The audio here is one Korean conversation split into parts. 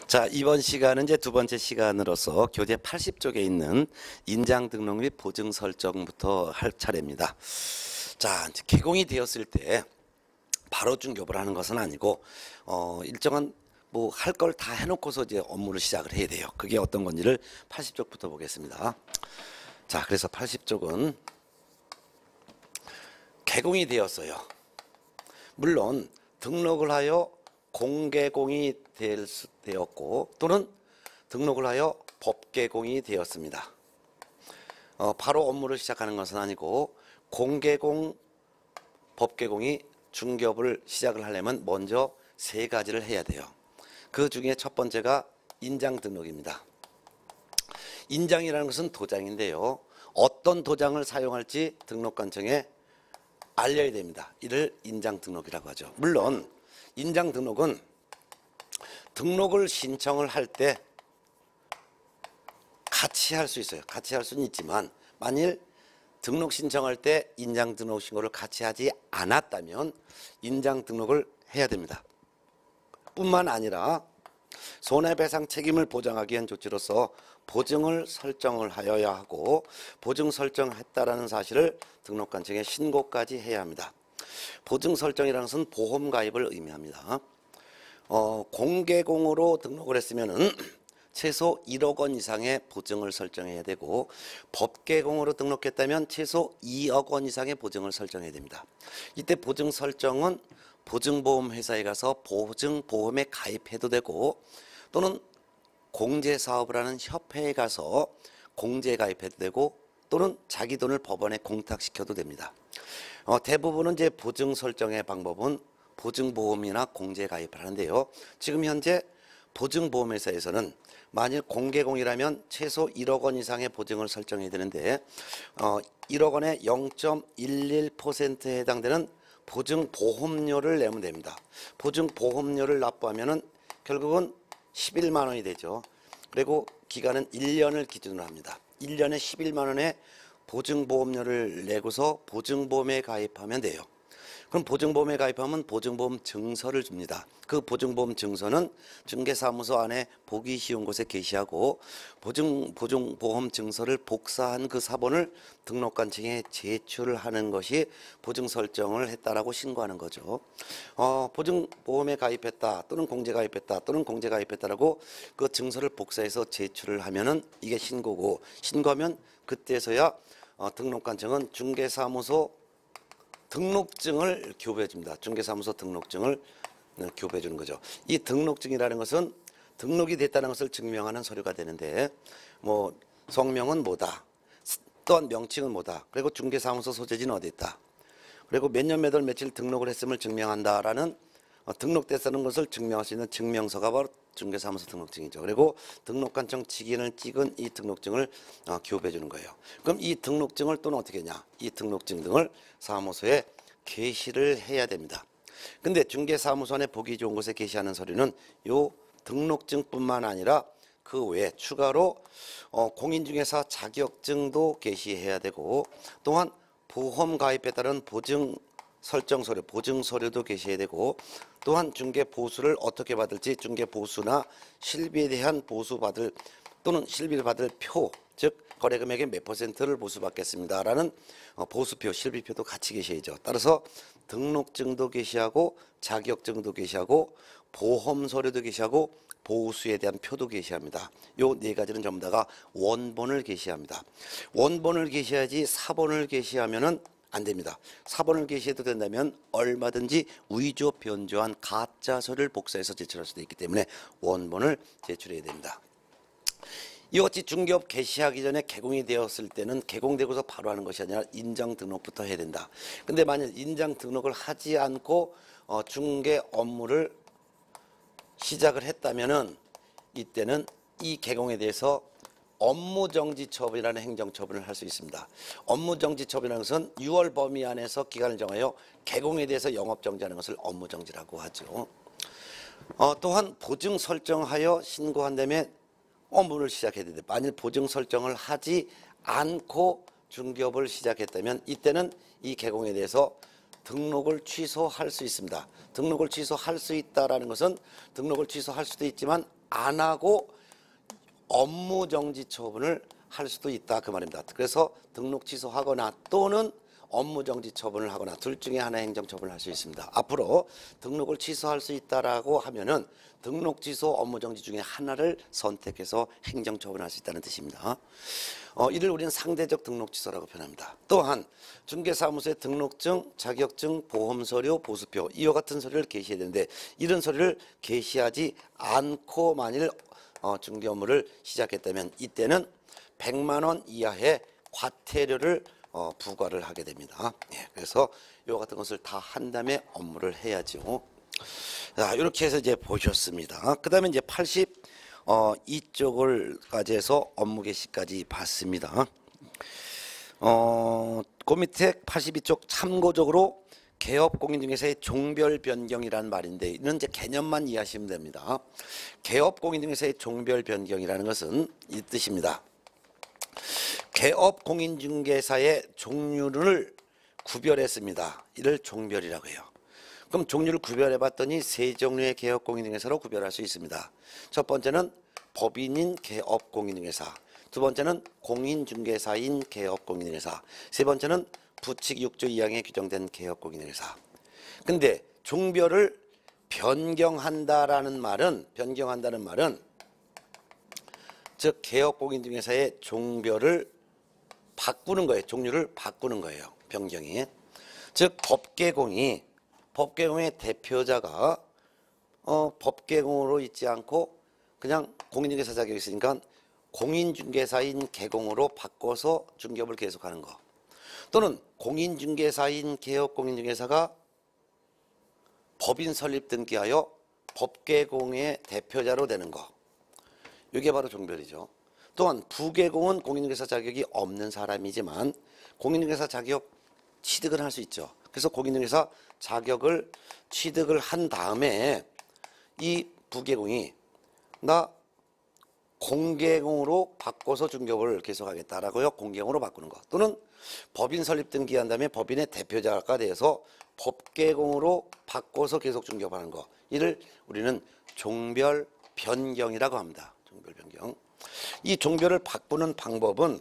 자, 이번 시간은 이제 두 번째 시간으로서 교재 80쪽에 있는 인장 등록 및 보증 설정부터 할 차례입니다. 자, 이제 개공이 되었을 때 바로 중개업을 하는 것은 아니고 일정한 뭐 할 걸 다 해놓고서 이제 업무를 시작을 해야 돼요. 그게 어떤 건지를 80쪽부터 보겠습니다. 자, 그래서 80쪽은 개공이 되었어요. 물론 등록을 하여 공개공이 되었고 또는 등록을 하여 법개공이 되었습니다. 바로 업무를 시작하는 것은 아니고 공개공, 법개공이 중개업을 시작을 하려면 먼저 세 가지를 해야 돼요. 그 중에 첫 번째가 인장 등록입니다. 인장이라는 것은 도장인데요. 어떤 도장을 사용할지 등록관청에 알려야 됩니다. 이를 인장 등록이라고 하죠. 물론 인장 등록은 등록을 신청을 할 때 같이 할 수 있어요. 같이 할 수는 있지만 만일 등록 신청할 때 인장 등록 신고를 같이 하지 않았다면 인장 등록을 해야 됩니다. 뿐만 아니라 손해배상 책임을 보장하기 위한 조치로서 보증을 설정을 하여야 하고 보증 설정했다라는 사실을 등록관청에 신고까지 해야 합니다. 보증 설정이라는 것은 보험 가입을 의미합니다. 공개공으로 등록을 했으면은 최소 1억 원 이상의 보증을 설정해야 되고 법개공으로 등록했다면 최소 2억 원 이상의 보증을 설정해야 됩니다. 이때 보증 설정은 보증보험회사에 가서 보증보험에 가입해도 되고 또는 공제사업을 하는 협회에 가서 공제 가입해도 되고 또는 자기 돈을 법원에 공탁시켜도 됩니다. 대부분은 이제 보증 설정의 방법은 보증보험이나 공제 가입을 하는데요. 지금 현재 보증보험회사에서는 만일 공개공이라면 최소 1억 원 이상의 보증을 설정해야 되는데 1억 원의 0.11%에 해당되는 보증보험료를 내면 됩니다. 보증보험료를 납부하면은 결국은 11만 원이 되죠. 그리고 기간은 1년을 기준으로 합니다. 1년에 11만 원의 보증보험료를 내고서 보증보험에 가입하면 돼요. 그럼 보증보험에 가입하면 보증보험 증서를 줍니다. 그 보증보험 증서는 중개사무소 안에 보기 쉬운 곳에 게시하고 보증보험 증서를 복사한 그 사본을 등록관청에 제출을 하는 것이 보증 설정을 했다라고 신고하는 거죠. 보증보험에 가입했다 또는 공제 가입했다 또는 공제 가입했다라고 그 증서를 복사해서 제출을 하면은 이게 신고고 신고하면 그때서야 등록관청은 중개사무소 등록증을 교부해 줍니다. 중개사무소 등록증을 교부해 주는 거죠. 이 등록증이라는 것은 등록이 됐다는 것을 증명하는 서류가 되는데 뭐 성명은 뭐다. 또한 명칭은 뭐다. 그리고 중개사무소 소재지는 어디 있다. 그리고 몇 년 몇 월 며칠 등록을 했음을 증명한다라는 등록됐다는 것을 증명할 수 있는 증명서가 바로 중개사무소 등록증이죠. 그리고 등록관청 직인을 찍은 이 등록증을 교부해 주는 거예요. 그럼 이 등록증을 또는 어떻게 하냐? 이 등록증 등을 사무소에 게시를 해야 됩니다. 근데 중개사무소 안에 보기 좋은 곳에 게시하는 서류는 요 등록증뿐만 아니라 그 외에 추가로 공인중개사 자격증도 게시해야 되고 또한 보험 가입에 따른 보증 설정 서류, 보증 서류도 게시해야 되고 또한 중개 보수를 어떻게 받을지 중개 보수나 실비에 대한 보수 받을 또는 실비를 받을 표, 즉 거래 금액의 몇 %를 보수받겠습니다라는 보수표, 실비표도 같이 게시해야죠. 따라서 등록증도 게시하고 자격증도 게시하고 보험 서류도 게시하고 보수에 대한 표도 게시합니다. 요 네 가지는 전부 다가 원본을 게시합니다. 원본을 게시해야지 사본을 게시하면은 안 됩니다. 사본을 게시해도 된다면 얼마든지 위조 변조한 가짜 서류를 복사해서 제출할 수도 있기 때문에 원본을 제출해야 됩니다. 이같이 중개업 개시하기 전에 개공이 되었을 때는 개공되고서 바로 하는 것이 아니라 인장 등록부터 해야 된다. 근데 만약 인장 등록을 하지 않고 중개 업무를 시작을 했다면은 이때는 이 개공에 대해서 업무정지 처분이라는 행정처분을 할 수 있습니다. 업무정지 처분이라는 것은 6월 범위 안에서 기간을 정하여 개공에 대해서 영업정지하는 것을 업무정지라고 하죠. 또한 보증 설정하여 신고한 다음에 업무를 시작해야 되는데 만일 보증 설정을 하지 않고 중개업을 시작했다면 이때는 이 개공에 대해서 등록을 취소할 수 있습니다. 등록을 취소할 수 있다라는 것은 등록을 취소할 수도 있지만 안 하고 업무 정지 처분을 할 수도 있다 그 말입니다. 그래서 등록 취소하거나 또는 업무 정지 처분을 하거나 둘 중에 하나 행정 처분을 할 수 있습니다. 앞으로 등록을 취소할 수 있다라고 하면은 등록 취소, 업무 정지 중에 하나를 선택해서 행정 처분할 수 있다는 뜻입니다. 이를 우리는 상대적 등록 취소라고 표현합니다. 또한 중개사무소의 등록증, 자격증, 보험서류, 보수표 이와 같은 서류를 게시해야 되는데 이런 서류를 게시하지 않고 만일 중개 업무를 시작했다면 이때는 100만 원 이하의 과태료를 부과를 하게 됩니다. 예, 그래서 이와 같은 것을 다 한 다음에 업무를 해야죠. 자, 이렇게 해서 이제 보셨습니다. 그 다음에 이제 82쪽을까지 해서 업무 개시까지 봤습니다. 그 밑에 82쪽 참고적으로 개업 공인중개사의 종별 변경이라는 말인데 이는 이제 개념만 이해하시면 됩니다. 개업 공인중개사의 종별 변경이라는 것은 이 뜻입니다. 개업 공인중개사의 종류를 구별했습니다. 이를 종별이라고 해요. 그럼 종류를 구별해 봤더니 세 종류의 개업 공인중개사로 구별할 수 있습니다. 첫 번째는 법인인 개업 공인중개사, 두 번째는 공인중개사인 개업 공인중개사, 세 번째는 부칙 6조 2항에 규정된 개업 공인중개사. 근데 종별을 변경한다는 말은 즉 개업 공인중개사의 종별을 바꾸는 거예요. 종류를 바꾸는 거예요. 변경이. 즉 법계공의 대표자가 법계공으로 있지 않고 그냥 공인중개사 자격이 있으니까 공인중개사인 개공으로 바꿔서 중개업을 계속하는 거. 또는 공인중개사인 개업 공인중개사가 법인 설립 등기하여 법계공의 대표자로 되는 거. 이게 바로 종별이죠. 또한 부계공은 공인중개사 자격이 없는 사람이지만 공인중개사 자격 취득을 할 수 있죠. 그래서 공인중개사 자격을 취득을 한 다음에 이 부계공이 나 공계공으로 바꿔서 중개업을 계속하겠다라고요. 공계공으로 바꾸는 것. 또는 법인 설립 등기한 다음에 법인의 대표자가 돼서 법계공으로 바꿔서 계속 중개업하는 것. 이를 우리는 종별 변경이라고 합니다. 종별 변경. 이 종별을 바꾸는 방법은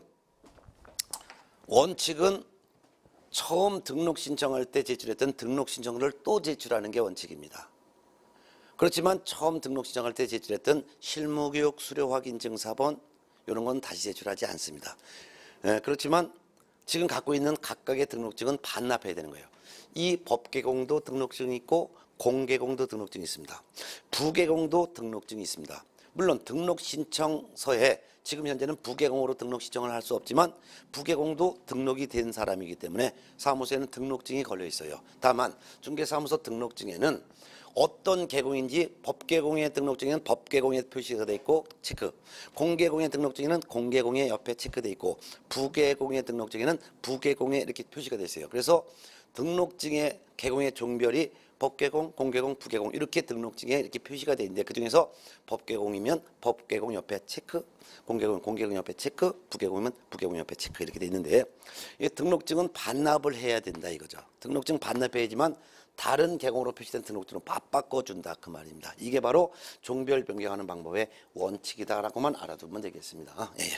원칙은 처음 등록 신청할 때 제출했던 등록 신청서를 또 제출하는 게 원칙입니다. 그렇지만 처음 등록 신청할 때 제출했던 실무교육 수료 확인 증사본 이런 건 다시 제출하지 않습니다. 그렇지만 지금 갖고 있는 각각의 등록증은 반납해야 되는 거예요. 이 법계공도 등록증이 있고 공계공도 등록증이 있습니다. 부계공도 등록증이 있습니다. 물론 등록 신청서에 지금 현재는 부계공으로 등록 신청을 할 수 없지만 부계공도 등록이 된 사람이기 때문에 사무소에는 등록증이 걸려 있어요. 다만 중개사무소 등록증에는 어떤 계공인지 법계공의 등록증에는 법계공에 표시가 돼 있고 체크, 공계공의 등록증에는 공계공의 옆에 체크돼 있고 부계공의 등록증에는 부계공에 이렇게 표시가 돼 있어요. 그래서 등록증의 계공의 종별이 법계공, 공계공, 부계공 이렇게 등록증에 이렇게 표시가 돼 있는데 그중에서 법계공이면 법계공 옆에 체크, 공계공, 공계공 옆에 체크, 부계공이면 부계공 옆에 체크 이렇게 돼 있는데 이 등록증은 반납을 해야 된다 이거죠. 등록증 반납해야지만 다른 계공으로 표시된 등록증으로 바꿔준다 그 말입니다. 이게 바로 종별 변경하는 방법의 원칙이다라고만 알아두면 되겠습니다. 예.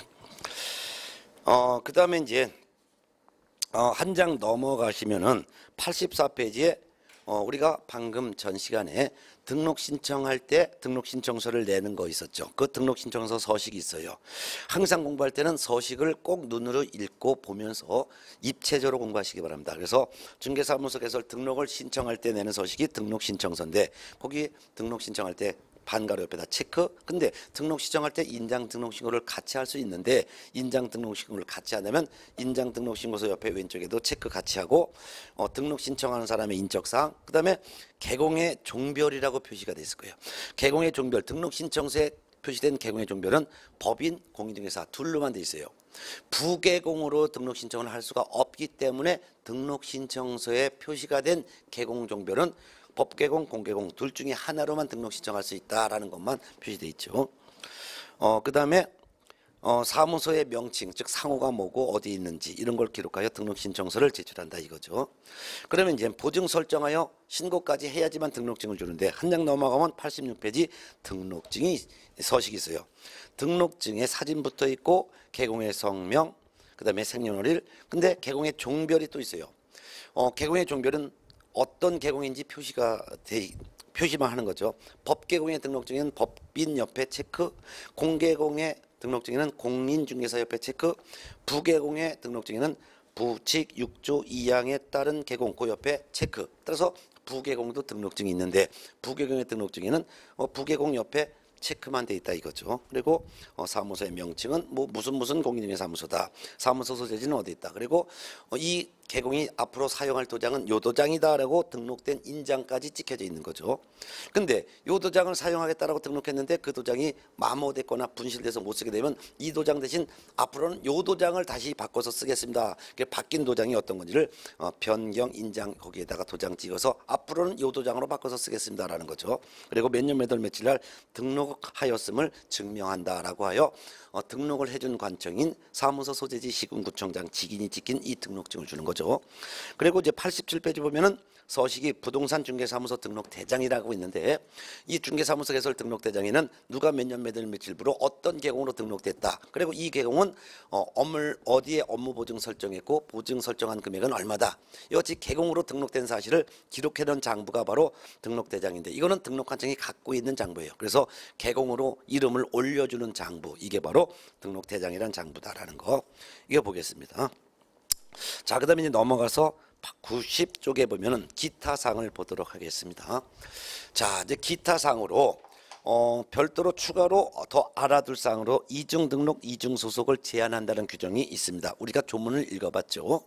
그 다음에 이제 한 장 넘어가시면은 84페이지에 우리가 방금 전 시간에 등록 신청할 때 등록 신청서를 내는 거 있었죠. 그 등록 신청서 서식이 있어요. 항상 공부할 때는 서식을 꼭 눈으로 읽고 보면서 입체적으로 공부하시기 바랍니다. 그래서 중개사무소 개설 등록을 신청할 때 내는 서식이 등록 신청서인데 거기 등록 신청할 때 반가로 옆에다 체크. 근데 등록 신청할 때 인장 등록 신고를 같이 할 수 있는데 인장 등록 신고를 같이 한다면 인장 등록 신고서 옆에 왼쪽에도 체크 같이 하고 등록 신청하는 사람의 인적사항 그다음에 계공의 종별이라고 표시가 돼 있을 거예요. 계공의 종별 등록 신청서에 표시된 계공의 종별은 법인 공인중개사 둘로만 돼 있어요. 부계공으로 등록 신청을 할 수가 없기 때문에 등록 신청서에 표시가 된 계공 종별은 법계공, 공계공 둘 중에 하나로만 등록 신청할 수 있다라는 것만 표시되어 있죠. 그 다음에 사무소의 명칭, 즉 상호가 뭐고 어디 있는지 이런 걸 기록하여 등록 신청서를 제출한다 이거죠. 그러면 이제 보증 설정하여 신고까지 해야지만 등록증을 주는데 한 장 넘어가면 86페이지 등록증이 서식이 있어요. 등록증에 사진 붙어 있고 개공의 성명, 그다음에 생년월일. 근데 개공의 종별이 또 있어요. 개공의 종별은 어떤 개공인지 표시만 하는 거죠. 법개공의 등록증에는 법인 옆에 체크, 공개공의 등록증에는 공인중개사 옆에 체크, 부개공의 등록증에는 부칙 6조 2항에 따른 개공 그 옆에 체크. 따라서 부개공도 등록증이 있는데 부개공의 등록증에는 부개공 옆에 체크만 돼 있다 이거죠. 그리고 사무소의 명칭은 뭐 무슨 공인중개사무소다. 사무소 소재지는 어디 있다. 그리고 이 개공이 앞으로 사용할 도장은 요 도장이다라고 등록된 인장까지 찍혀져 있는 거죠. 근데 요 도장을 사용하겠다라고 등록했는데 그 도장이 마모됐거나 분실돼서 못 쓰게 되면 이 도장 대신 앞으로는 요 도장을 다시 바꿔서 쓰겠습니다. 바뀐 도장이 어떤 건지를 변경 인장 거기에다가 도장 찍어서 앞으로는 요 도장으로 바꿔서 쓰겠습니다라는 거죠. 그리고 몇 년 몇 월 며칠 날 등록하였음을 증명한다라고 하여 등록을 해준 관청인 사무소 소재지 시군구청장 직인이 찍힌 이 등록증을 주는 거죠. 그리고 이제 87페이지 보면은 서식이 부동산 중개사무소 등록 대장이라고 있는데 이 중개사무소 개설 등록 대장에는 누가 몇 년 몇 월 며칠부로 어떤 계공으로 등록됐다. 그리고 이 계공은 어디에 업무 보증 설정했고 보증 설정한 금액은 얼마다. 이것이 계공으로 등록된 사실을 기록해놓은 장부가 바로 등록 대장인데 이거는 등록관청이 갖고 있는 장부예요. 그래서 계공으로 이름을 올려주는 장부 이게 바로 등록 대장이란 장부다라는 거 이거 보겠습니다. 자, 그다음에 이제 넘어가서 90쪽에 보면은 기타 사항을 보도록 하겠습니다. 자, 이제 기타 사항으로 별도로 추가로 더 알아둘 사항으로 이중 등록, 이중 소속을 제한한다는 규정이 있습니다. 우리가 조문을 읽어봤죠.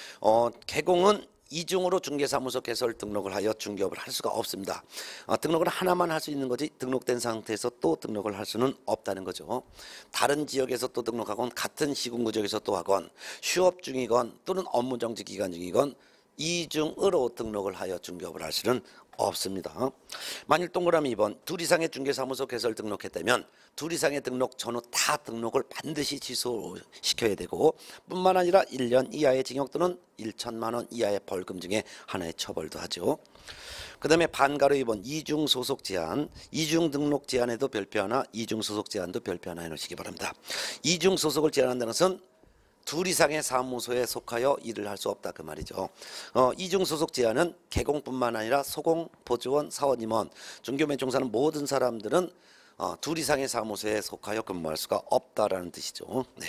개공은 이중으로 중개사무소 개설 등록을 하여 중개업을 할 수가 없습니다. 등록을 하나만 할 수 있는 거지 등록된 상태에서 또 등록을 할 수는 없다는 거죠. 다른 지역에서 또 등록하건 같은 시군구역에서 또 하건 휴업 중이건 또는 업무정지 기간 중이건 이중으로 등록을 하여 중개업을 할 수는 없습니다. 만일 동그라미 2번 둘 이상의 중개사무소 개설 등록했다면 둘 이상의 등록 전후 다 등록을 반드시 취소시켜야 되고 뿐만 아니라 1년 이하의 징역 또는 1천만 원 이하의 벌금 중에 하나의 처벌도 하죠. 그 다음에 반가로 2번 이중 소속 제한, 이중 등록 제한에도 별표 하나, 이중 소속 제한도 별표 하나 해놓으시기 바랍니다. 이중 소속을 제한한다는 것은 둘 이상의 사무소에 속하여 일을 할 수 없다 그 말이죠. 이중 소속 제한은 개공뿐만 아니라 소공, 보조원, 사원임원, 중개업에 종사하는 모든 사람들은 둘 이상의 사무소에 속하여 근무할 수가 없다라는 뜻이죠. 네.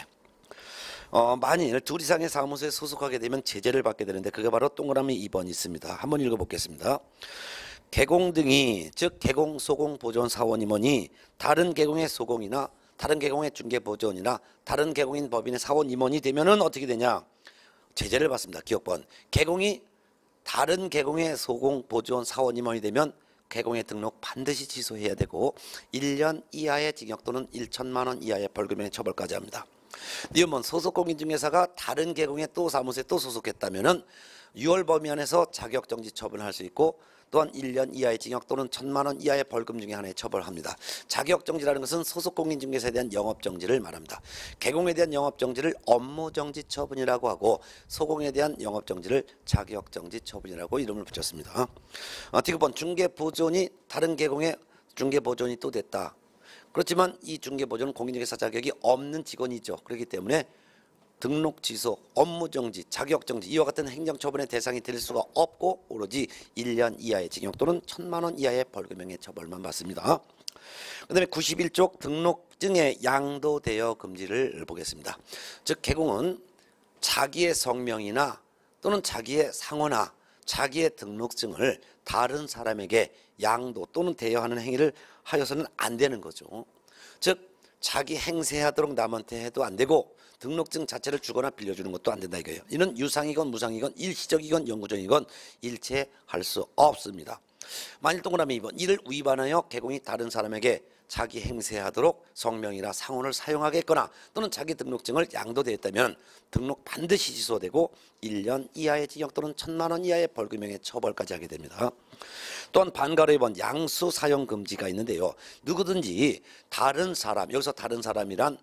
만일 둘 이상의 사무소에 소속하게 되면 제재를 받게 되는데 그게 바로 동그라미 2번 있습니다. 한번 읽어보겠습니다. 개공 등이 즉 개공, 소공, 보조원, 사원임원이 다른 개공의 소공이나 다른 개공의 중개보조원이나 다른 개공인 법인의 사원 임원이 되면은 어떻게 되냐? 제재를 받습니다. 기억번. 개공이 다른 개공의 소공, 보조원, 사원 임원이 되면 개공의 등록 반드시 취소해야 되고 1년 이하의 징역 또는 1천만 원 이하의 벌금의 처벌까지 합니다. 이건 소속공인중개사가 다른 개공의 또 사무소에 또 소속했다면은 6월 범위 안에서 자격정지 처분할 수 있고 또한 1년 이하의 징역 또는 1천만 원 이하의 벌금 중에 하나에 처벌합니다. 자격정지라는 것은 소속공인중개사에 대한 영업정지를 말합니다. 개공에 대한 영업정지를 업무정지 처분이라고 하고 소공에 대한 영업정지를 자격정지 처분이라고 이름을 붙였습니다. 디귿번 중개보조원이 다른 개공의 중개보조원이 또 됐다. 그렇지만 이 중개보조원은 공인중개사 자격이 없는 직원이죠. 그렇기 때문에 등록 취소, 업무정지, 자격정지 이와 같은 행정처분의 대상이 될 수가 없고 오로지 1년 이하의 징역 또는 1천만 원 이하의 벌금형의 처벌만 받습니다. 그 다음에 91쪽 등록증의 양도 대여 금지를 보겠습니다. 즉 개공은 자기의 성명이나 또는 자기의 상호나 자기의 등록증을 다른 사람에게 양도 또는 대여하는 행위를 하여서는 안 되는 거죠. 즉 자기 행세하도록 남한테 해도 안 되고 등록증 자체를 주거나 빌려주는 것도 안 된다 이거예요. 이는 유상이건 무상이건 일시적이건 영구적이건 일체 할 수 없습니다. 만일 동그라미 2번 이를 위반하여 개공이 다른 사람에게 자기 행세하도록 성명이나 상호를 사용하겠거나 또는 자기 등록증을 양도되었다면 등록 반드시 취소되고 1년 이하의 징역 또는 1천만 원 이하의 벌금형의 처벌까지 하게 됩니다. 또한 반가로 2번 양수 사용 금지가 있는데요. 누구든지 다른 사람, 여기서 다른 사람이란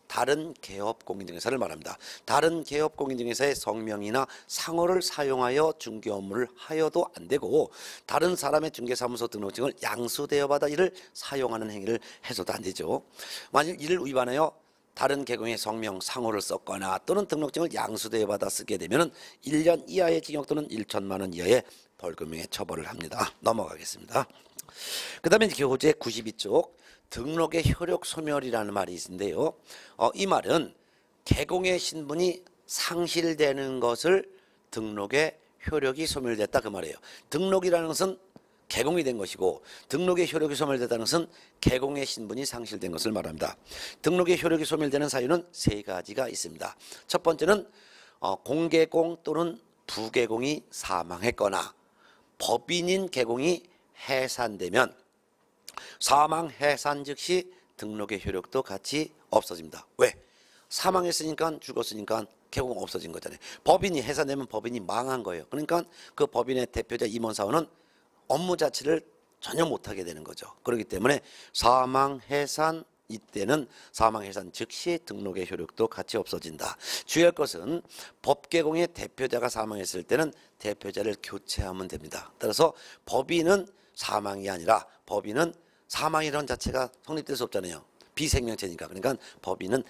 다른 개업 공인중개사를 말합니다. 다른 개업 공인중개사의 성명이나 상호를 사용하여 중개 업무를 하여도 안 되고, 다른 사람의 중개사무소 등록증을 양수대여 받아 이를 사용하는 행위를 해서도 안 되죠. 만일 이를 위반하여 다른 개공의 성명, 상호를 썼거나 또는 등록증을 양수대여 받아 쓰게 되면 1년 이하의 징역 또는 1천만 원 이하의 벌금에 처벌을 합니다. 넘어가겠습니다. 그 다음에 교재 92쪽 등록의 효력 소멸이라는 말이 있는데요. 이 말은 개공의 신분이 상실되는 것을 등록의 효력이 소멸됐다 그 말이에요. 등록이라는 것은 개공이 된 것이고, 등록의 효력이 소멸됐다는 것은 개공의 신분이 상실된 것을 말합니다. 등록의 효력이 소멸되는 사유는 세 가지가 있습니다. 첫 번째는 공개공 또는 부개공이 사망했거나 법인인 개공이 해산되면 사망 해산 즉시 등록의 효력도 같이 없어집니다. 왜? 사망했으니까, 죽었으니까 개공 없어진 거잖아요. 법인이 해산되면 법인이 망한 거예요. 그러니까 그 법인의 대표자 임원사원은 업무 자체를 전혀 못하게 되는 거죠. 그렇기 때문에 사망 해산, 이때는 사망 해산 즉시 등록의 효력도 같이 없어진다. 주의할 것은 법개공의 대표자가 사망했을 때는 대표자를 교체하면 됩니다. 따라서 법인은 사망이 아니라, 법인은 사망이라는 자체가 성립될 수 없잖아요. 비생명체니까. 그러니까 법인은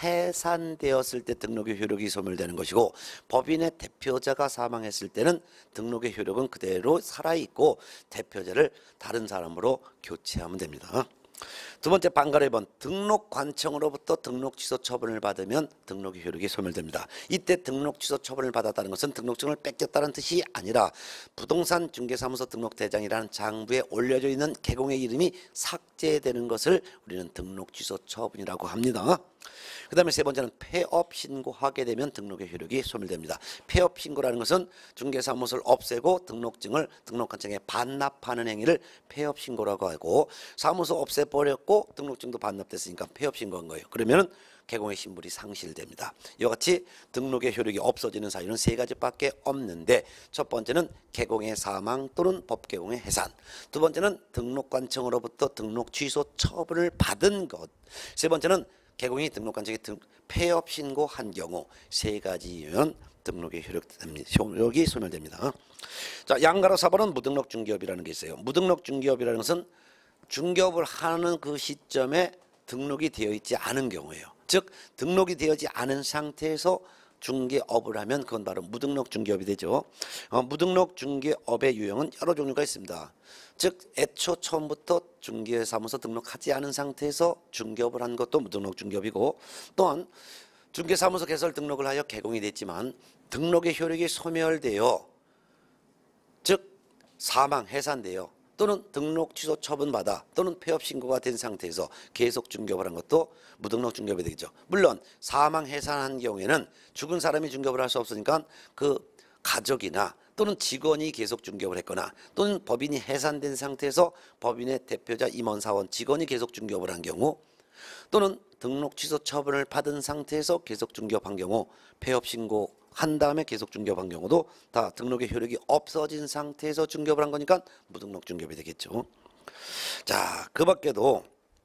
해산되었을 때 등록의 효력이 소멸되는 것이고, 법인의 대표자가 사망했을 때는 등록의 효력은 그대로 살아있고 대표자를 다른 사람으로 교체하면 됩니다. 두 번째 반가로 1번 등록관청으로부터 등록 취소 처분을 받으면 등록의 효력이 소멸됩니다. 이때 등록 취소 처분을 받았다는 것은 등록증을 뺏겼다는 뜻이 아니라 부동산 중개사무소 등록대장이라는 장부에 올려져 있는 개공의 이름이 삭제되는 것을 우리는 등록 취소 처분이라고 합니다. 그 다음에 세 번째는 폐업 신고하게 되면 등록의 효력이 소멸됩니다. 폐업 신고라는 것은 중개사무소를 없애고 등록증을 등록관청에 반납하는 행위를 폐업 신고라고 하고, 사무소 없애버렸고 등록증도 반납됐으니까 폐업 신고한 거예요. 그러면 개공의 신분이 상실됩니다. 이와 같이 등록의 효력이 없어지는 사유는 세 가지밖에 없는데, 첫 번째는 개공의 사망 또는 법개공의 해산, 두 번째는 등록관청으로부터 등록 취소 처분을 받은 것, 세 번째는 개공이 등록관청에 폐업 신고한 경우, 세 가지면 등록의 효력이 소멸됩니다. 자, 양가로 4번은 무등록 중개업이라는 게 있어요. 무등록 중개업이라는 것은 중개업을 하는 그 시점에 등록이 되어 있지 않은 경우예요. 즉 등록이 되어지 않은 상태에서 중개업을 하면 그건 바로 무등록 중개업이 되죠. 무등록 중개업의 유형은 여러 종류가 있습니다. 즉 애초 처음부터 중개사무소 등록하지 않은 상태에서 중개업을 한 것도 무등록 중개업이고, 또한 중개사무소 개설 등록을 하여 개공이 됐지만 등록의 효력이 소멸되어, 즉 사망 해산되어 또는 등록 취소 처분받아 또는 폐업 신고가 된 상태에서 계속 중개업을 한 것도 무등록 중개업이 되겠죠. 물론 사망 해산한 경우에는 죽은 사람이 중개업을 할 수 없으니까 그 가족이나 또는 직원이 계속 중개업을 했거나, 또는 법인이 해산된 상태에서 법인의 대표자 임원사원 직원이 계속 중개업을 한 경우, 또는 등록 취소 처분을 받은 상태에서 계속 중개업한 경우, 폐업 신고한 다음에 계속 중개업한 경우도 다 등록의 효력이 없어진 상태에서 중개업을 한 거니까 무등록 중개업이 되겠죠. 자, 그 밖에도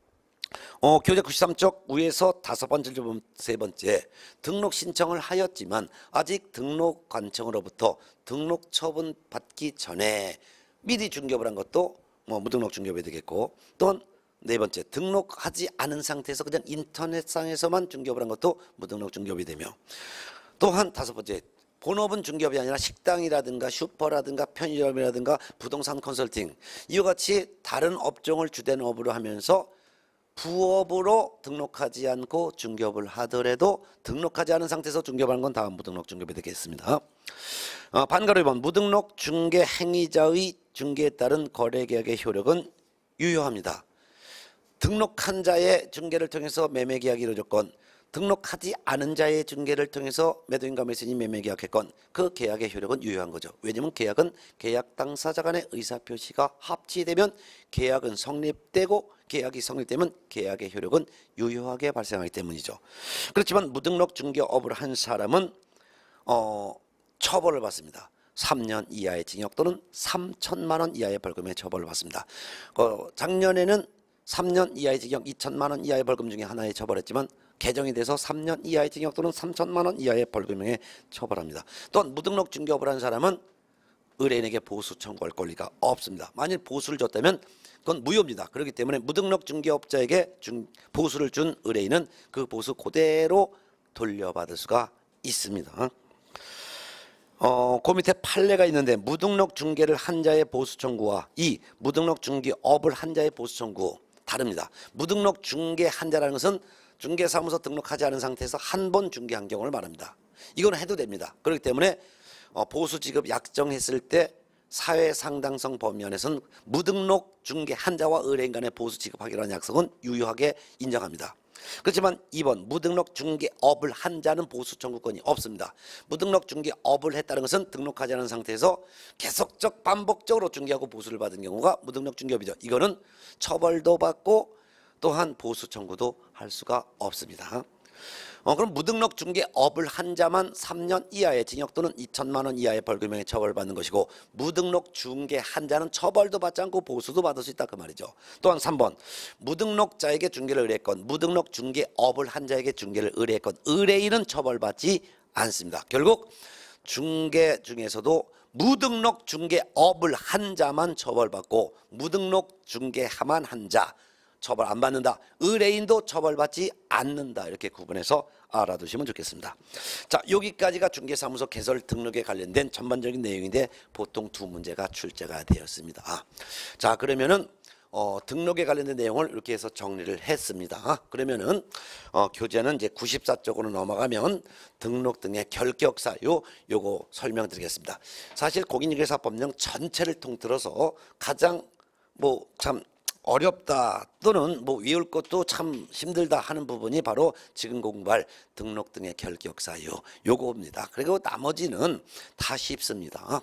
교재 93쪽 위에서 5번째, 3번째 등록 신청을 하였지만 아직 등록관청으로부터 등록 처분 받기 전에 미리 중개업을 한 것도 무등록 중개업이 되겠고, 또는 4번째 등록하지 않은 상태에서 그냥 인터넷상에서만 중개업을 한 것도 무등록 중개업이 되며, 또한 5번째 본업은 중개업이 아니라 식당이라든가 슈퍼라든가 편의점이라든가 부동산 컨설팅, 이와 같이 다른 업종을 주된 업으로 하면서 부업으로 등록하지 않고 중개업을 하더라도 등록하지 않은 상태에서 중개업하는 건 다 무등록 중개업이 되겠습니다. 반가로 1번 무등록 중개 행위자의 중개에 따른 거래계약의 효력은 유효합니다. 등록한 자의 중개를 통해서 매매계약이 이루어졌건, 등록하지 않은 자의 중개를 통해서 매도인과 매수인이 매매계약했건 그 계약의 효력은 유효한 거죠. 왜냐하면 계약은 계약 당사자 간의 의사표시가 합치되면 계약은 성립되고, 계약이 성립되면 계약의 효력은 유효하게 발생하기 때문이죠. 그렇지만 무등록 중개업을 한 사람은 처벌을 받습니다. 3년 이하의 징역 또는 3천만 원 이하의 벌금에 처벌을 받습니다. 작년에는 3년 이하의 징역, 2천만 원 이하의 벌금 중에 하나에 처벌했지만 개정이 돼서 3년 이하의 징역 또는 3천만 원 이하의 벌금형에 처벌합니다. 또한 무등록 중개업을 하는 사람은 의뢰인에게 보수 청구할 권리가 없습니다. 만일 보수를 줬다면 그건 무효입니다. 그렇기 때문에 무등록 중개업자에게 보수를 준 의뢰인은 그 보수 그대로 돌려받을 수가 있습니다. 그 밑에 판례가 있는데 무등록 중개를 한 자의 보수 청구와 이 무등록 중개업을 한 자의 보수 청구 다릅니다. 무등록 중개 한 자라는 것은 중개사무소 등록하지 않은 상태에서 한 번 중개한 경우를 말합니다. 이건 해도 됩니다. 그렇기 때문에 보수 지급 약정했을 때 사회 상당성 범위 안에서는 무등록 중개 한 자와 의뢰인 간의 보수 지급하기라는 약속은 유효하게 인정합니다. 그렇지만 2번 무등록 중개업을 한 자는 보수 청구권이 없습니다. 무등록 중개업을 했다는 것은 등록하지 않은 상태에서 계속적 반복적으로 중개하고 보수를 받은 경우가 무등록 중개업이죠. 이거는 처벌도 받고 또한 보수 청구도 할 수가 없습니다. 그럼 무등록 중개업을 한 자만 3년 이하의 징역 또는 2천만 원 이하의 벌금형에 처벌받는 것이고 무등록 중개 한 자는 처벌도 받지 않고 보수도 받을 수 있다 그 말이죠. 또한 3번 무등록자에게 중개를 의뢰했건 무등록 중개업을 한 자에게 중개를 의뢰했건 의뢰인은 처벌받지 않습니다. 결국 중개 중에서도 무등록 중개업을 한 자만 처벌받고 무등록 중개만 한 자 처벌 안 받는다. 의뢰인도 처벌받지 않는다. 이렇게 구분해서 알아두시면 좋겠습니다. 자, 여기까지가 중개사무소 개설 등록에 관련된 전반적인 내용인데 보통 두 문제가 출제가 되었습니다. 자, 그러면은 등록에 관련된 내용을 이렇게 해서 정리를 했습니다. 그러면은 교재는 이제 94쪽으로 넘어가면 등록 등의 결격사 요거 설명드리겠습니다. 사실 공인중개사법령 전체를 통틀어서 가장 참 어렵다 또는 외울 것도 참 힘들다 하는 부분이 바로 지금 공부할 등록 등의 결격사유 요거입니다. 그리고 나머지는 다 쉽습니다.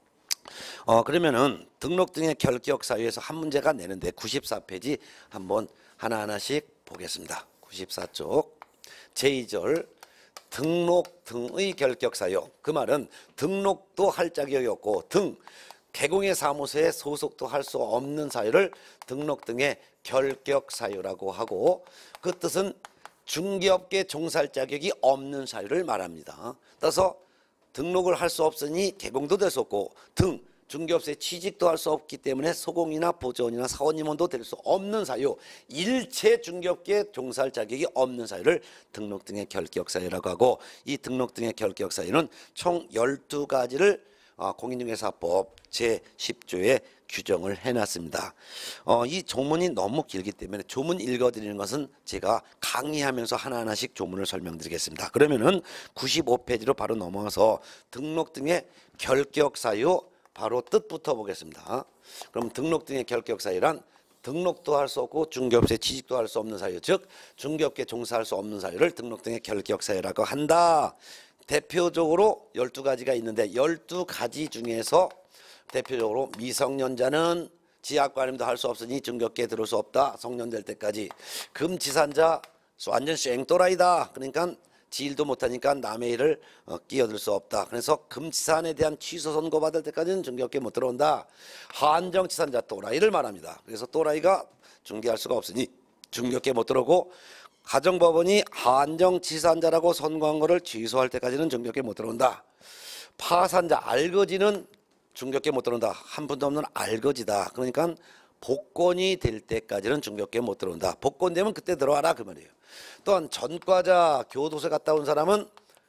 그러면은 등록 등의 결격사유에서 한 문제가 내는데 94페이지 한번 하나하나씩 보겠습니다. 94쪽 제2절 등록 등의 결격사유. 그 말은 등록도 할 자격이 없고 개공의 사무소에 소속도 할 수 없는 사유를 등록 등의 결격 사유라고 하고 그 뜻은 중개업계 종사할 자격이 없는 사유를 말합니다. 따라서 등록을 할 수 없으니 개공도 될 수 없고 중개업소에 취직도 할 수 없기 때문에 소공이나 보조원이나 사원임원도 될 수 없는 사유 일체 중개업계에 종사할 자격이 없는 사유를 등록 등의 결격 사유라고 하고 이 등록 등의 결격 사유는 총 12가지를 공인중개사법 제10조에 규정을 해놨습니다. 이 조문이 너무 길기 때문에 조문 읽어드리는 것은 제가 강의하면서 하나하나씩 조문을 설명드리겠습니다. 그러면은 95페이지로 바로 넘어가서 등록 등의 결격사유 바로 뜻부터 보겠습니다. 그럼 등록 등의 결격사유란 등록도 할 수 없고 중개업소에 취직도 할 수 없는 사유 즉 중개업계에 종사할 수 없는 사유를 등록 등의 결격사유라고 한다. 대표적으로 12가지가 있는데 12가지 중에서 대표적으로 미성년자는 지하관임도 할 수 없으니 중개업계에 들어올 수 없다. 성년 될 때까지. 금치산자 완전 쌩또라이다. 그러니까 지일도 못하니까 남의 일을 끼어들 수 없다. 그래서 금치산에 대한 취소 선고 받을 때까지는 중개업계에 못 들어온다. 한정치산자 또라이를 말합니다. 그래서 또라이가 중개할 수가 없으니 중개업계에 못 들어오고 가정법원이 한정치산자라고 선고한 것을 취소할 때까지는 중개업계에 못 들어온다. 파산자 알거지는 중개업계에 못 들어온다. 한 푼도 없는 알거지다. 그러니까 복권이 될 때까지는 중개업계에 못 들어온다. 복권되면 그때 들어와라 그 말이에요. 또한 전과자 교도소에 갔다 온 사람은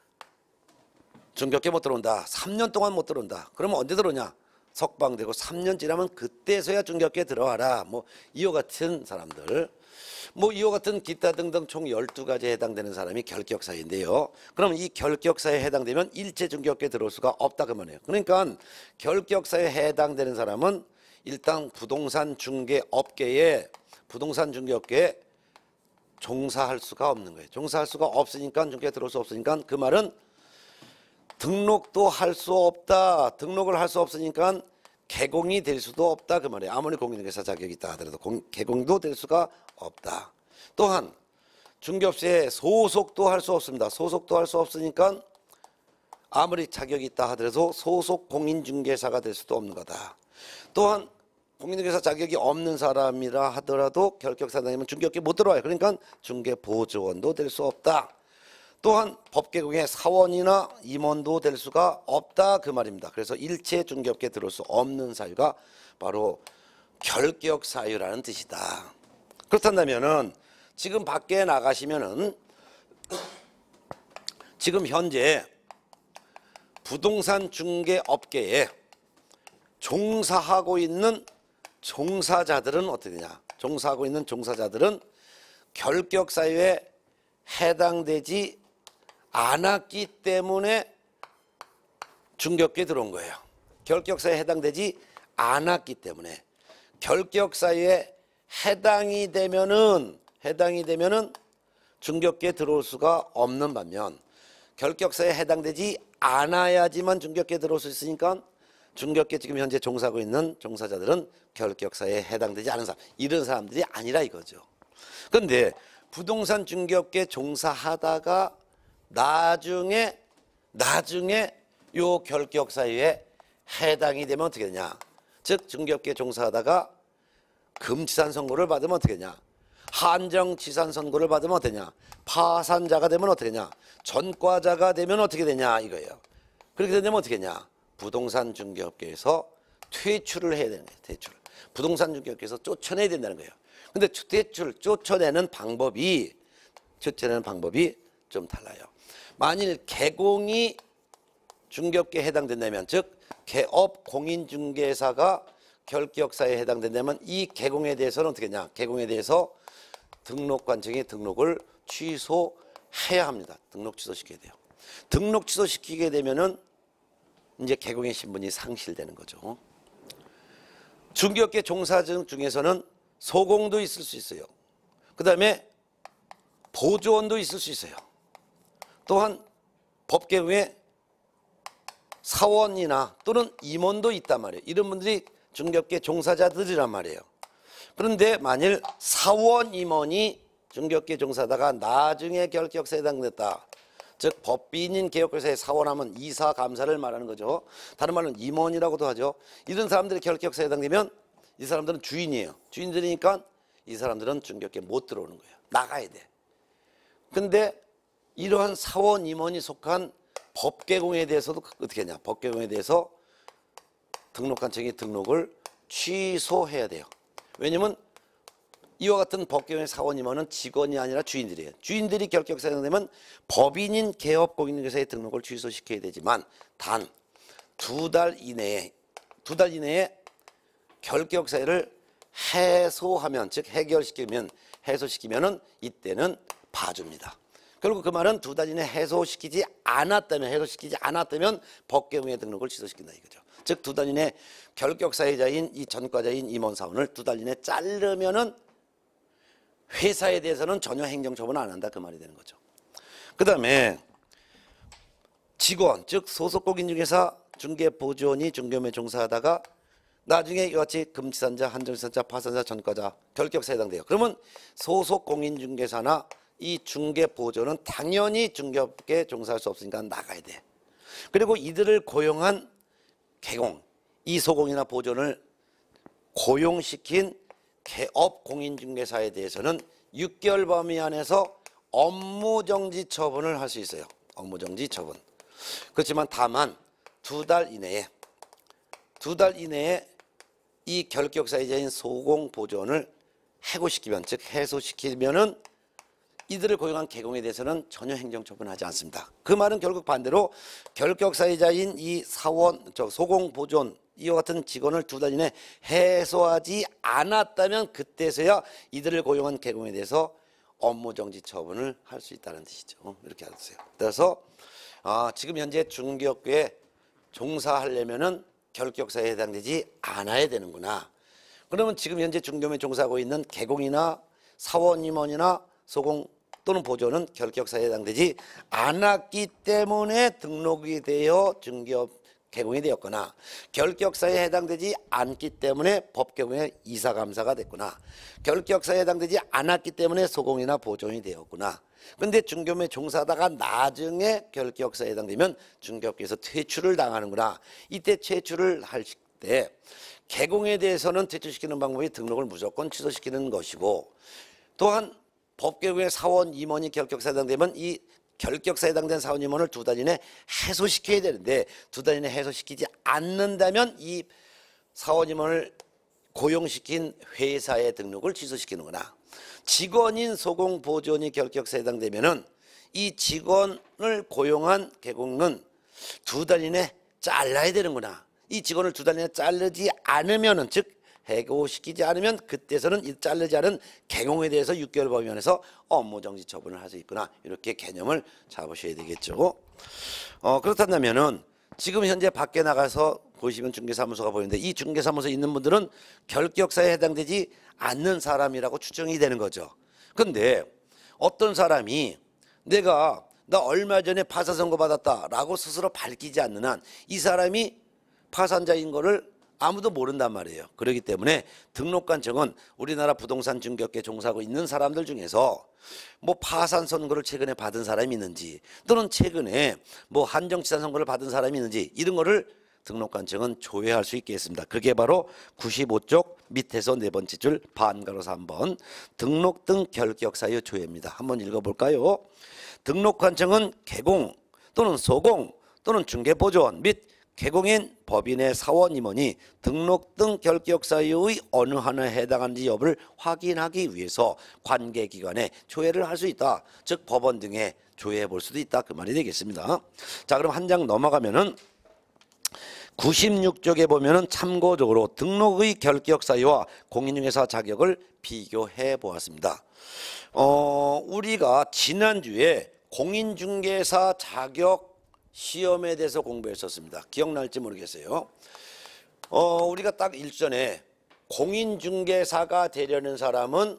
중개업계에 못 들어온다. 3년 동안 못 들어온다. 그러면 언제 들어오냐? 석방되고 3년 지나면 그때서야 중개업계에 들어와라. 이와 같은 사람들. 이와 같은 기타 등등 총 12가지에 해당되는 사람이 결격사유인데요. 그럼 이 결격사유에 해당되면 일체 중개업계에 들어올 수가 없다 그 말이에요. 그러니까 결격사유에 해당되는 사람은 일단 부동산 중개업계에 종사할 수가 없는 거예요. 종사할 수가 없으니까 중개에 들어올 수 없으니까 그 말은 등록도 할 수 없다. 등록을 할 수 없으니까 개공이 될 수도 없다 그 말이에요. 아무리 공인중개사 자격이 있다 하더라도 개공도 될 수가 없다. 또한 중개업소에 소속도 할 수 없습니다. 소속도 할 수 없으니까 아무리 자격이 있다 하더라도 소속 공인중개사가 될 수도 없는 거다. 또한 공인중개사 자격이 없는 사람이라 하더라도 결격사에 해당되면 중개업계 못 들어와요. 그러니까 중개보조원도 될 수 없다. 또한 법계공의 사원이나 임원도 될 수가 없다 그 말입니다. 그래서 일체 중개업계에 들어올 수 없는 사유가 바로 결격사유라는 뜻이다. 그렇다면은 지금 밖에 나가시면은 지금 현재 부동산 중개업계에 종사하고 있는 종사자들은 어떻게 되냐? 종사하고 있는 종사자들은 결격사유에 해당되지 않았기 때문에 중개업계에 들어온 거예요. 결격사유에 해당되지 않았기 때문에 결격사유에 해당이 되면은 중개업계에 들어올 수가 없는 반면 결격사유에 해당되지 않아야지만 중개업계에 들어올 수 있으니까 중개업계 지금 현재 종사하고 있는 종사자들은 결격사유에 해당되지 않은 사람, 이런 사람들이 아니라 이거죠. 그런데 부동산 중개업계 종사하다가 나중에 요 결격사유에 해당이 되면 어떻게 되냐? 즉 중개업계 종사하다가 금치산 선고를 받으면 어떻게 되냐? 한정치산 선고를 받으면 어떻게 되냐? 파산자가 되면 어떻게 되냐? 전과자가 되면 어떻게 되냐 이거예요. 그렇게 되면 어떻게 되냐? 부동산 중개업계에서 퇴출을 해야 되는 거예요. 퇴출. 부동산 중개업계에서 쫓아내야 된다는 거예요. 근데 쫓아내는 방법이 좀 달라요. 만일 개공이 중개업계에 해당된다면, 즉 개업 공인중개사가 결격사유에 해당된다면 이 개공에 대해서는 어떻게 하냐? 개공에 대해서 등록관청이 등록을 취소해야 합니다. 등록 취소시켜야 돼요. 등록 취소시키게 되면은 이제 개공의 신분이 상실되는 거죠. 중개업계 종사자 중에서는 소공도 있을 수 있어요. 그 다음에 보조원도 있을 수 있어요. 또한 법계공에 사원이나 또는 임원도 있단 말이에요. 이런 분들이 중개업계 종사자들이란 말이에요. 그런데 만일 사원, 임원이 중개업계 종사하다가 나중에 결격사유에 해당됐다. 즉 법인인 개업회사에 사원하면 이사, 감사를 말하는 거죠. 다른 말로는 임원이라고도 하죠. 이런 사람들이 결격사유에 해당되면 이 사람들은 주인이에요. 주인들이니까 이 사람들은 중개업계에 못 들어오는 거예요. 나가야 돼. 근데 이러한 사원, 임원이 속한 법계공에 대해서도 어떻게 하냐? 법계공에 대해서 등록관청이 등록을 취소해야 돼요. 왜냐면 이와 같은 법계공의 사원, 임원은 직원이 아니라 주인들이에요. 주인들이 결격사유에 해당되면 법인인 개업공인중개사의 등록을 취소시켜야 되지만 단 두 달 이내에 결격사유를 해소하면, 즉 해소시키면은 이때는 봐줍니다. 결국 그 말은 두 달 이내 해소시키지 않았다면 법계공의 등록을 취소시킨다 이거죠. 즉 두 달 이내 결격사유자인 이 전과자인 임원 사원을 두 달 이내 자르면은 회사에 대해서는 전혀 행정처분 안 한다 그 말이 되는 거죠. 그 다음에 직원, 즉 소속공인중개사 중개보조원이 중개업에 종사하다가 나중에 이같이 금치산자, 한정치산자, 파산자, 전과자 결격사유에 해당돼요. 그러면 소속공인중개사나 이 중개보조는 당연히 중개업계에 종사할 수 없으니까 나가야 돼. 그리고 이들을 고용한 개공, 이 소공이나 보조를 고용시킨 개업공인중개사에 대해서는 6개월 범위 안에서 업무정지 처분을 할 수 있어요. 업무정지 처분. 그렇지만 다만 두 달 이내에 이 결격사유자인 소공보조원을 해고시키면, 즉 해소시키면은 이들을 고용한 개공에 대해서는 전혀 행정처분하지 않습니다. 그 말은 결국 반대로 결격사유자인 이 소공보조원 이와 같은 직원을 두 달 이내 해소하지 않았다면 그때서야 이들을 고용한 개공에 대해서 업무정지 처분을 할 수 있다는 뜻이죠. 이렇게 알았어요. 그래서 지금 현재 중개업계에 종사하려면은 결격사유에 해당되지 않아야 되는구나. 그러면 지금 현재 중개업에 종사하고 있는 개공이나 사원, 임원이나 소공 또는 보조는 결격사유에 해당되지 않았기 때문에 등록이 되어 중개업 개공이 되었거나 결격사유에 해당되지 않기 때문에 법개공의 이사감사가 됐구나. 결격사유에 해당되지 않았기 때문에 소공이나 보조원이 되었구나. 그런데 중개업에 종사하다가 나중에 결격사유에 해당되면 중개업계에서 퇴출을 당하는구나. 이때 퇴출을 할 때 개공에 대해서는 퇴출시키는 방법이 등록을 무조건 취소시키는 것이고, 또한 법개공의 사원 임원이 결격사에 해당되면 이 결격사에 해당된 사원 임원을 2달 이내 해소시켜야 되는데 2달 이내 해소시키지 않는다면 이 사원 임원을 고용시킨 회사의 등록을 취소시키는 거나, 직원인 소공보조원이 결격사에 해당되면은 이 직원을 고용한 개공은 2달 이내 잘라야 되는구나. 이 직원을 2달 이내 자르지 않으면은, 즉 해고시키지 않으면 그때서는 이 자르지 않은 개공에 대해서 6개월 범위안에서 업무정지 처분을 할 수 있구나. 이렇게 개념을 잡으셔야 되겠죠. 그렇다면은 지금 현재 밖에 나가서 보시면 중개사무소가 보이는데, 이 중개사무소에 있는 분들은 결격사에 해당되지 않는 사람이라고 추정이 되는 거죠. 근데 어떤 사람이 나 얼마 전에 파산 선고 받았다라고 스스로 밝히지 않는 한 이 사람이 파산자인 거를 아무도 모른단 말이에요. 그렇기 때문에 등록관청은 우리나라 부동산 중개업계 종사하고 있는 사람들 중에서 뭐 파산 선고를 최근에 받은 사람이 있는지, 또는 최근에 뭐 한정치산 선고를 받은 사람이 있는지, 이런 거를 등록관청은 조회할 수 있게 했습니다. 그게 바로 95쪽 밑에서 4번째 줄 반가로서 3번 등록 등 결격사유 조회입니다. 한번 읽어볼까요? 등록관청은 개공 또는 소공 또는 중개보조원 및 개공인 법인의 사원 임원이 등록 등 결격 사유의 어느 하나에 해당하는지 여부를 확인하기 위해서 관계기관에 조회를 할 수 있다. 즉 법원 등에 조회해 볼 수도 있다. 그 말이 되겠습니다. 자, 그럼 한 장 넘어가면은 96쪽에 보면은 참고적으로 등록의 결격 사유와 공인중개사 자격을 비교해 보았습니다. 우리가 지난주에 공인중개사 자격 시험에 대해서 공부했었습니다. 기억날지 모르겠어요. 우리가 딱 일전에 공인중개사가 되려는 사람은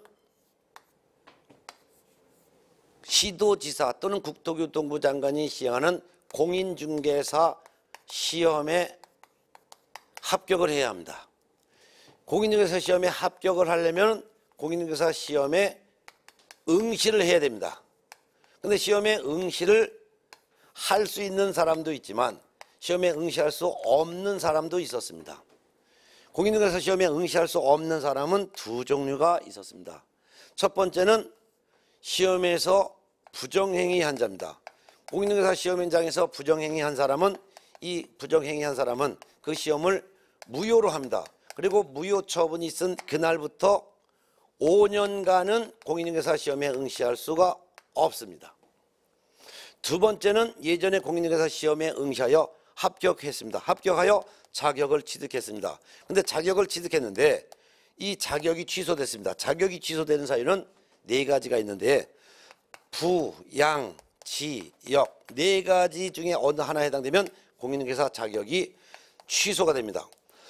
시도지사 또는 국토교통부 장관이 시행하는 공인중개사 시험에 합격을 해야 합니다. 공인중개사 시험에 합격을 하려면 공인중개사 시험에 응시를 해야 됩니다. 근데 시험에 응시를 할 수 있는 사람도 있지만 시험에 응시할 수 없는 사람도 있었습니다. 공인중개사 시험에 응시할 수 없는 사람은 2 종류가 있었습니다. 첫 번째는 시험에서 부정행위 한 자입니다. 공인중개사 시험 현장에서 부정행위 한 사람은 이 부정행위 한 사람은 그 시험을 무효로 합니다. 그리고 무효 처분이 있은 그날부터 5년간은 공인중개사 시험에 응시할 수가 없습니다. 두 번째는 예전에 공인중개사 시험에 응시하여 합격했습니다. 합격하여 자격을 취득했습니다. 근데 자격을 취득했는데 이 자격이 취소됐습니다. 자격이 취소되는 사유는 4가지가 있는데 부, 양, 지, 역 4가지 중에 어느 하나에 해당되면 공인중개사 자격이 취소가 됩니다.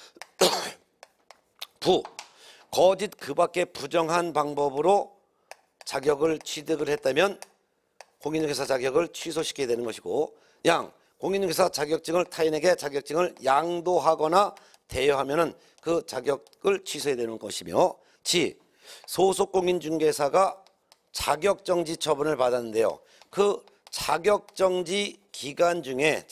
부, 거짓 그 밖에 부정한 방법으로 자격을 취득을 했다면 공인중개사 자격을 취소시켜야 되는 것이고, 양, 공인중개사 자격증을 타인에게 자격증을 양도하거나 대여하면은 그 자격을 취소해야 되는 것이며, 지, 소속 공인중개사가 자격정지 처분을 받았는데요. 그 자격정지 기간 중에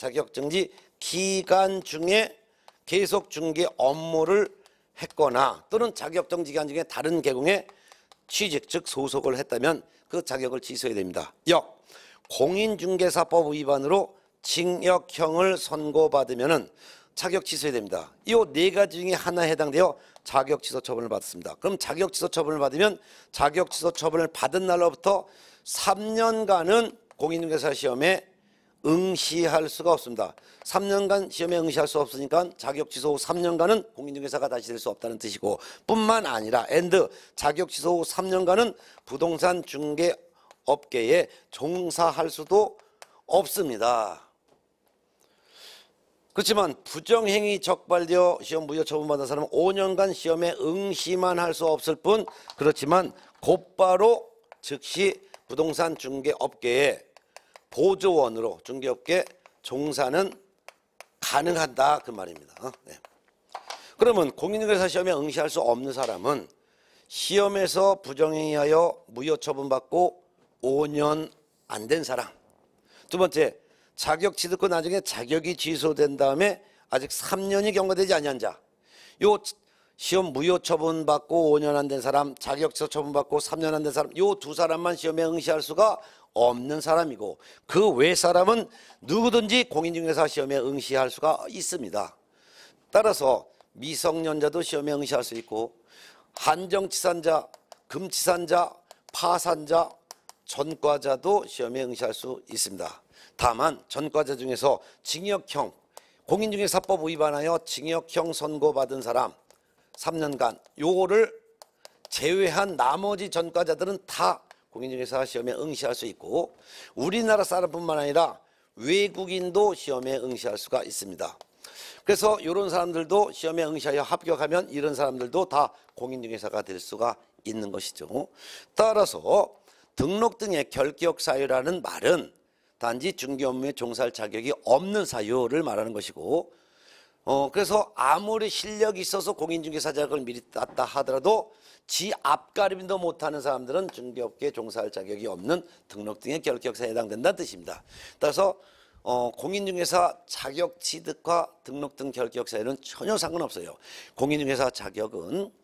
계속 중개 업무를 했거나 또는 자격정지 기간 중에 다른 계공에 취직 즉 소속을 했다면 그 자격을 취소해야 됩니다. 역, 공인중개사법 위반으로 징역형을 선고받으면은 자격 취소해야 됩니다. 이 4가지 중에 하나에 해당되어 자격 취소 처분을 받습니다. 그럼 자격 취소 처분을 받으면 자격 취소 처분을 받은 날로부터 3년간은 공인중개사 시험에 응시할 수가 없습니다. 3년간 시험에 응시할 수 없으니까 자격 취소 후 3년간은 공인중개사가 다시 될 수 없다는 뜻이고, 뿐만 아니라 자격 취소 후 3년간은 부동산 중개업계에 종사할 수도 없습니다. 그렇지만 부정행위 적발되어 시험 무효 처분받은 사람은 5년간 시험에 응시만 할 수 없을 뿐, 그렇지만 곧바로 즉시 부동산 중개업계에 보조원으로 중개업계 종사는 가능하다 그 말입니다. 네. 그러면 공인중개사 시험에 응시할 수 없는 사람은 시험에서 부정행위하여 무효 처분받고 5년 안 된 사람, 두 번째 자격 취득 후 나중에 자격이 취소된 다음에 아직 3년이 경과되지 아니한 자, 요 시험 무효 처분 받고 5년 안 된 사람, 자격지도 처분 받고 3년 안 된 사람, 요 두 사람만 시험에 응시할 수가 없는 사람이고, 그 외 사람은 누구든지 공인중개사 시험에 응시할 수가 있습니다. 따라서 미성년자도 시험에 응시할 수 있고, 한정치산자, 금치산자, 파산자, 전과자도 시험에 응시할 수 있습니다. 다만 전과자 중에서 징역형, 공인중개사법 위반하여 징역형 선고받은 사람 3년간, 요거를 제외한 나머지 전과자들은 다 공인중개사 시험에 응시할 수 있고, 우리나라 사람뿐만 아니라 외국인도 시험에 응시할 수가 있습니다. 그래서 이런 사람들도 시험에 응시하여 합격하면 이런 사람들도 다 공인중개사가 될 수가 있는 것이죠. 따라서 등록 등의 결격 사유라는 말은 단지 중개업무에 종사할 자격이 없는 사유를 말하는 것이고, 그래서 아무리 실력이 있어서 공인중개사 자격을 미리 땄다 하더라도 지 앞가림도 못하는 사람들은 중개업계에 종사할 자격이 없는 등록 등의 결격사에 해당된다는 뜻입니다. 따라서 공인중개사 자격 취득과 등록 등 결격사에는 전혀 상관없어요. 공인중개사 자격은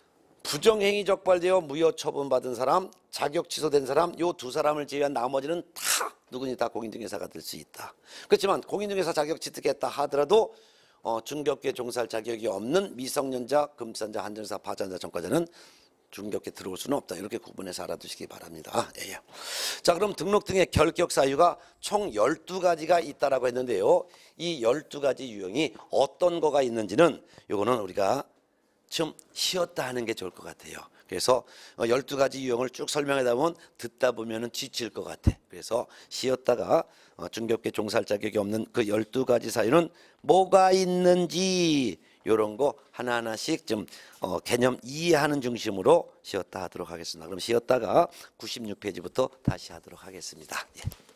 부정행위 적발되어 무효 처분받은 사람, 자격 취소된 사람, 요 두 사람을 제외한 나머지는 다 누구니 다 공인중개사가 될 수 있다. 그렇지만 공인중개사 자격 취득했다 하더라도 중개업계에 종사할 자격이 없는 미성년자, 금산자, 한정사, 파산자, 전과자는 중개업계에 들어올 수는 없다. 이렇게 구분해서 알아두시기 바랍니다. 예. 자, 그럼 등록 등의 결격 사유가 총 12가지가 있다라고 했는데요. 이 12가지 유형이 어떤 거가 있는지는 요거는 우리가 좀 쉬었다 하는 게 좋을 것 같아요. 그래서 12가지 유형을 쭉 설명하다 보면 듣다 보면은 지칠 것 같아. 그래서 쉬었다가 중개업계 종사할 자격이 없는 그 12가지 사유는 뭐가 있는지 이런 거 하나하나씩 좀 개념 이해하는 중심으로 쉬었다 하도록 하겠습니다. 그럼 쉬었다가 96페이지부터 다시 하도록 하겠습니다. 예.